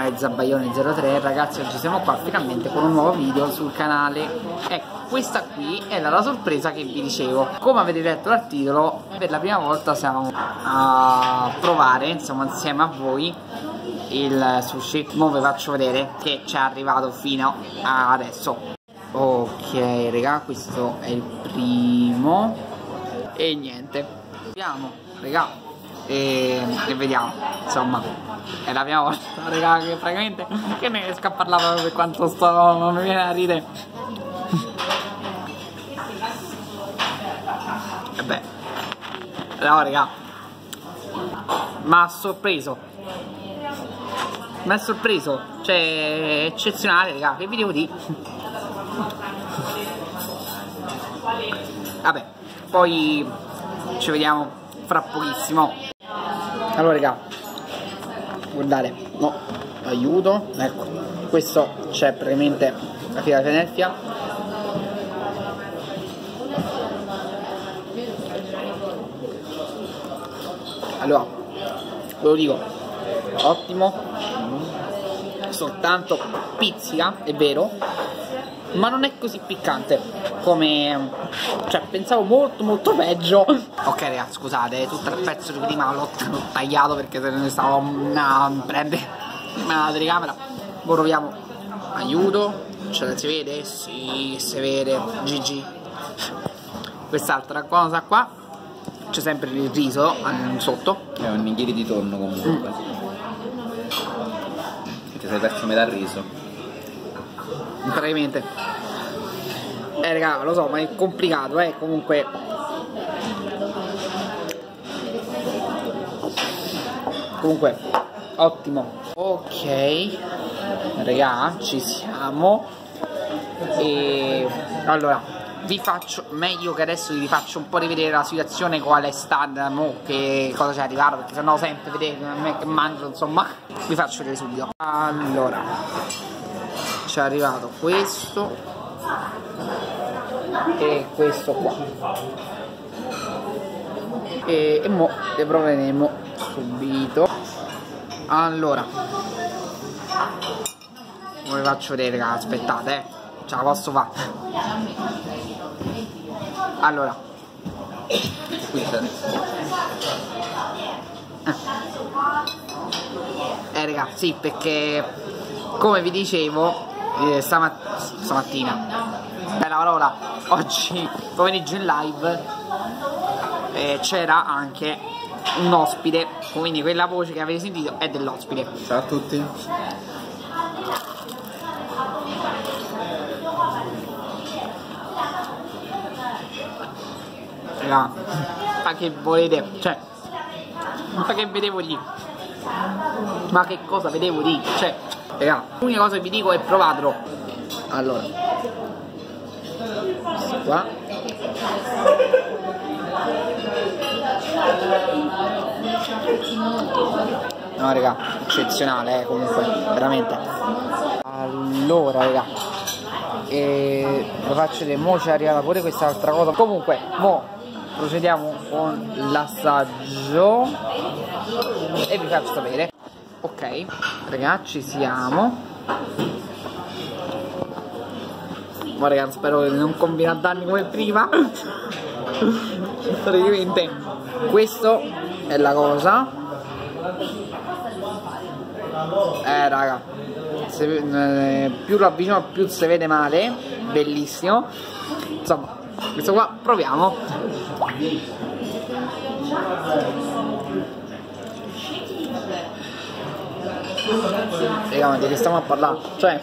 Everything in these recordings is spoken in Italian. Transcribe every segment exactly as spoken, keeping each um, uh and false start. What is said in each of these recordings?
canale Zabaione zero tre. Ragazzi, oggi siamo qua finalmente con un nuovo video sul canale. Ecco, questa qui era la sorpresa che vi dicevo. Come avete letto dal titolo, per la prima volta siamo a provare, insomma, insieme a voi il sushi. Ora vi faccio vedere che ci è arrivato fino a adesso. Ok raga, questo è il primo. E niente, vediamo raga. E, e vediamo, insomma, è la prima volta, raga, che praticamente che ne riesco a parlare per quanto sto, non mi viene a ridere. E beh, no raga, ma ha sorpreso, mi ha sorpreso, cioè è eccezionale raga, che vi devo dire. Vabbè, poi ci vediamo fra pochissimo. Allora raga, guardate, no, aiuto, ecco, questo c'è praticamente la Philadelphia. Allora, ve lo dico, ottimo, soltanto pizzica, è vero, ma non è così piccante come, cioè pensavo molto molto peggio. Ok ragazzi, scusate, tutto il pezzo di prima l'ho tagliato perché se ne stavo a prendere la telecamera. Ora proviamo, aiuto, ce la si vede? Sì, si vede, G G. Quest'altra cosa qua, c'è sempre il riso eh, sotto. È un nigiri di tonno comunque. Mm. Che ti sei perso metà riso. Praticamente. Eh raga, lo so, ma è complicato, eh, comunque. Comunque, ottimo. Ok, raga, ci siamo. E allora, vi faccio, meglio che adesso vi faccio un po' rivedere la situazione, qual è stata, mo, che cosa c'è arrivato, perché sennò sempre vedete me che mangio, insomma, vi faccio vedere subito. Allora, ci è arrivato questo e questo qua e, e mo le proveremo subito. Allora, ve le faccio vedere raga, aspettate, eh, ce la posso fare. Allora, qui c'è eh, eh raga, sì, perché come vi dicevo eh, stamat stamattina, bella parola, oggi pomeriggio in live eh, c'era anche un ospite, quindi quella voce che avete sentito è dell'ospite. Ciao a tutti. Raga, ma che volete, cioè, ma che vedevo lì, ma che cosa vedevo lì, cioè, raga, l'unica cosa che vi dico è provatelo. Allora, questo qua, no raga, eccezionale, eh, comunque, veramente. Allora raga, e lo faccio vedere, mo c'è arrivata pure quest'altra cosa. Comunque, mo procediamo con l'assaggio e vi faccio sapere. Ok, ragazzi, siamo. Ma ragazzi, spero che non combina danni come prima. Praticamente questo è la cosa. Eh raga, se, eh, più lo avvicino più si vede male. Bellissimo. Insomma, questo qua proviamo. Raga, ma di che stiamo a parlare? Cioè,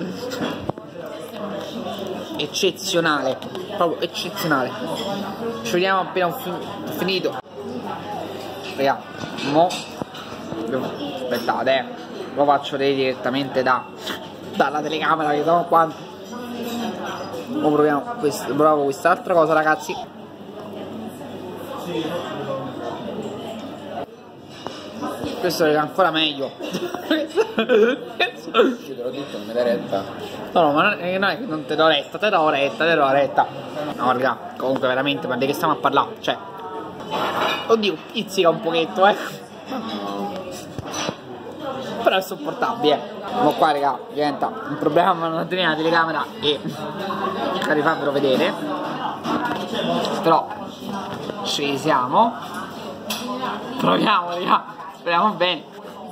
eccezionale, proprio eccezionale. Ci vediamo appena ho finito. Raga, mo aspettate, eh, lo faccio vedere direttamente da dalla telecamera che sono qua. Ora proviamo questo, proviamo quest'altra cosa ragazzi. Questo è ancora meglio. Io te l'ho detto, non me l'hai retta. No, no, ma non è, non è che non te l'ho retta, te l'ho retta, te l'ho retta. No, raga, comunque veramente, ma di che stiamo a parlare? Cioè, oddio, pizzica un pochetto, eh. però è sopportabile. Ma qua raga diventa un problema non tenere la telecamera e cercare di farvelo vedere, però ci siamo, proviamo raga, speriamo bene.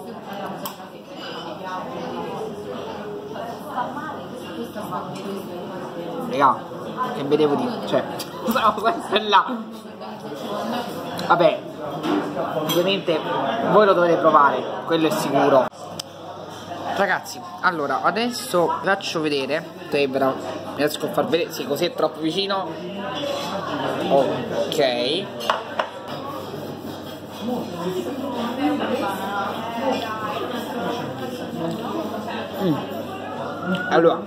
Raga, che vedevo di, cioè stavo sempre là. Vabbè, ovviamente voi lo dovete provare, quello è sicuro. Ragazzi, allora adesso vi faccio vedere, mi riesco a far vedere, sì, così è troppo vicino. Ok. Mm. Allora,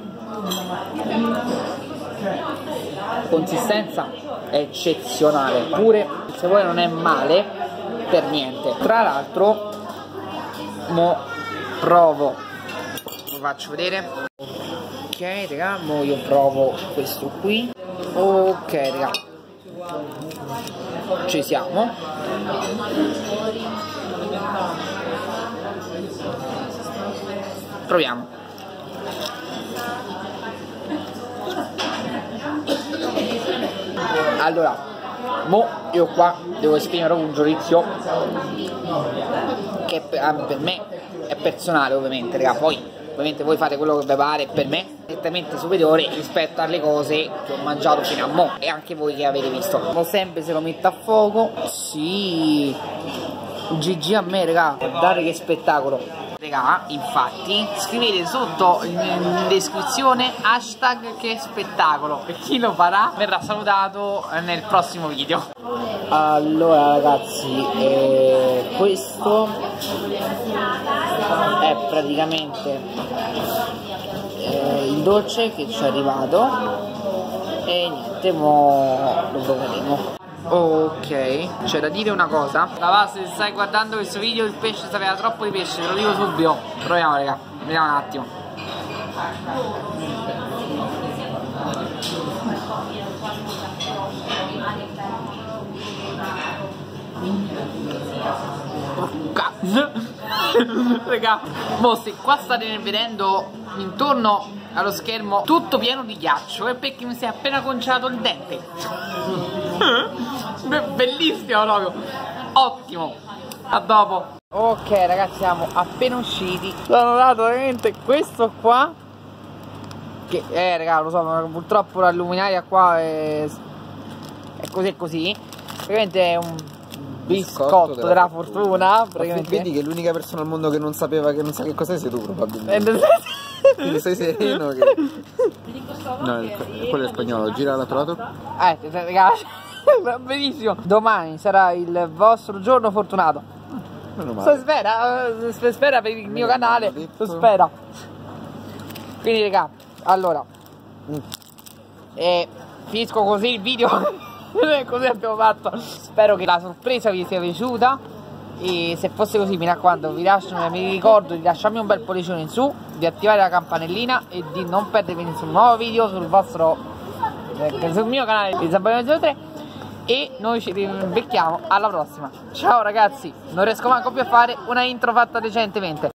consistenza è eccezionale, pure se vuoi non è male per niente. Tra l'altro mo provo, vi faccio vedere. Ok raga, mo io provo questo qui. Ok raga, ci siamo. Proviamo. Allora, mo io qua devo esprimere un giudizio che per, per me è personale ovviamente, raga. Poi ovviamente voi fate quello che vi pare, per me è nettamente superiore rispetto alle cose che ho mangiato fino a mo' e anche voi che avete visto. Mo sempre se lo metto a fuoco, sì, G G a me raga, guardate che spettacolo. Raga, infatti scrivete sotto in descrizione hashtag che spettacolo e chi lo farà verrà salutato nel prossimo video. Allora ragazzi, eh, questo è praticamente eh, il dolce che ci è arrivato e niente, mo lo proveremo. Ok, c'è da dire una cosa. Lavà, se stai guardando questo video il pesce sapeva troppo di pesce, ve lo dico subito. Proviamo raga, vediamo un attimo. Raga, mo se qua state vedendo intorno allo schermo tutto pieno di ghiaccio è perché mi si è appena conciato il dente. Bellissimo proprio, ottimo. A dopo. Ok ragazzi, siamo appena usciti. Sono dato veramente questo qua che eh raga, lo so, ma purtroppo la luminaria qua è, è così e così. Praticamente è un biscotto della, della fortuna, praticamente. Vedi che l'unica persona al mondo che non sapeva, che non sa che cos'è sei tu probabilmente. Quindi stai sereno che... No, quello è spagnolo, gira l'altro lato. Eh, ragazzi, benissimo. Domani sarà il vostro giorno fortunato. Meno male. Si spera, si spera per il mio canale, si spera. Quindi raga, allora mm. e finisco così il video. Così abbiamo fatto. Spero che la sorpresa vi sia piaciuta e se fosse così mi raccomando vi, lascio, mi ricordo di lasciarmi un bel pollicione in su, di attivare la campanellina e di non perdervi nessun nuovo video sul vostro eh, sul mio canale di Zampano zero tre e noi ci becchiamo alla prossima. Ciao ragazzi, non riesco manco più a fare una intro fatta decentemente.